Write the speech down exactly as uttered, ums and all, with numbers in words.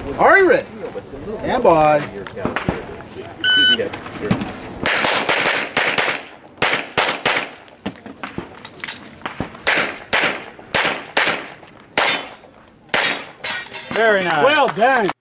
Are you ready? Stand by. Very nice. Well done.